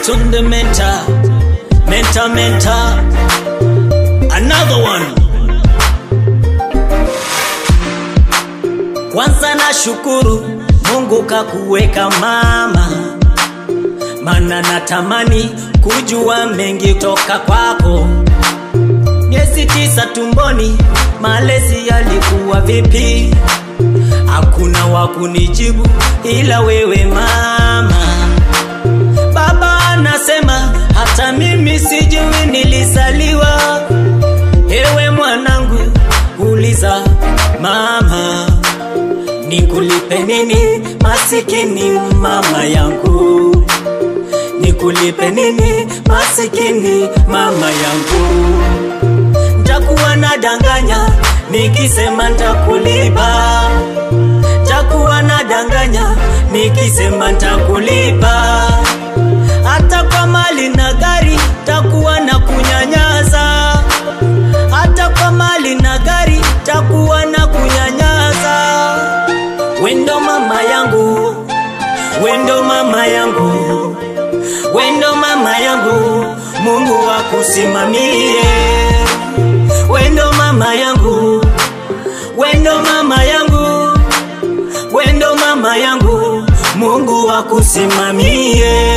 Tunde Mentor, another one. Kwanza na shukuru Mungu kakuweka mama, mana natamani kujua mengi kutoka kwako. Miezi 9 tumboni, malezi yalikuwa vipi? Hakuna wakunijibu ila wewe mama. Baba anasema hata mimi sijui nilizaliwa. Ewe mwanangu uliza mama, nikulipe nini masikini mama yangu? Nikulipe nini masikini mama yangu? Ntakuwa nadanganya nikisema ntakulipa. Ntakuwa nadanganya nikisema ntakulipa. Hata kwa mali na gari takuwa na kunyanyasa. Hata kwa mali na gari takuwa na kunyanyasa. Wendo mama yangu, wendo mama yangu, wendo mama yangu, Mungu akusimamie. Wendo mama yangu, wendo mama yangu, wendo mama yangu, Mungu akusimamie.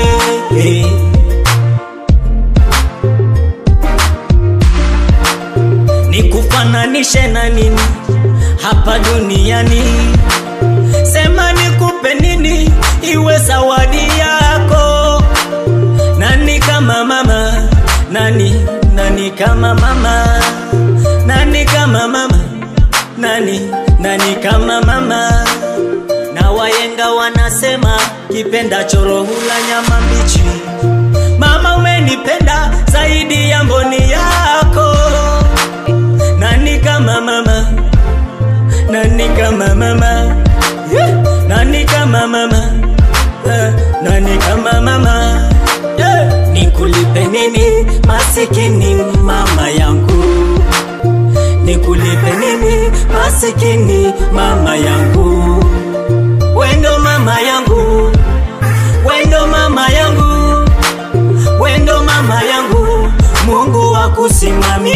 Nikufananishe na nini hapa duniani? Sema nikupe nini iwe zawadi yako? Nani kama mama? Nani kama mama? Nani kama mama? Nani kama mama? Na wahenga wanasema kipenda choro hula nyama mbichi. Mama umenipenda zaidi ya mboni yako. Nani kama mama? Nani kama mama? Nani kama mama? Nani kama mama? Nikulipe nini masikini mama yangu? Nikulipe nini masikini mama yangu? Wendo mama yangu, wendo mama yangu, wendo mama yangu, Mungu akusimamie.